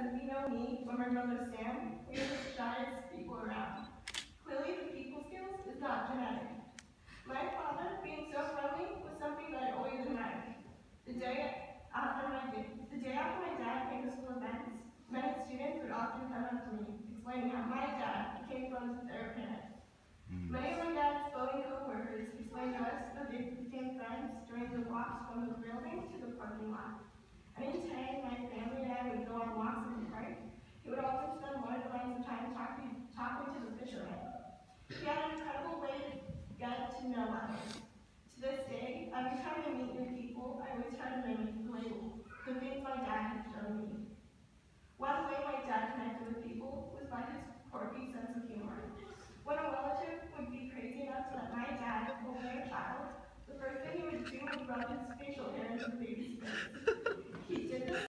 because we know me or my brother Sam, we are the shyest people around. Clearly, the people skills is not genetic. My father, being so friendly, was something that I always admired. The day after my dad came to school events, many students would often come up to me, explaining how my dad became friends with their parents. Many of my dad's voting co-workers explained to us that they became friends during the walks from the building to the parking lot. Anytime my family and I would go on walks in the park, he would often spend more than some time talking to the fishermen. He had an incredible way to get to know others. To this day, every time I meet new people, I always try to mimic the things my dad had shown me. One way my dad connected with people was by his quirky sense of humor. When a relative would be crazy enough to let my dad hold their child, the first thing he would do was rub his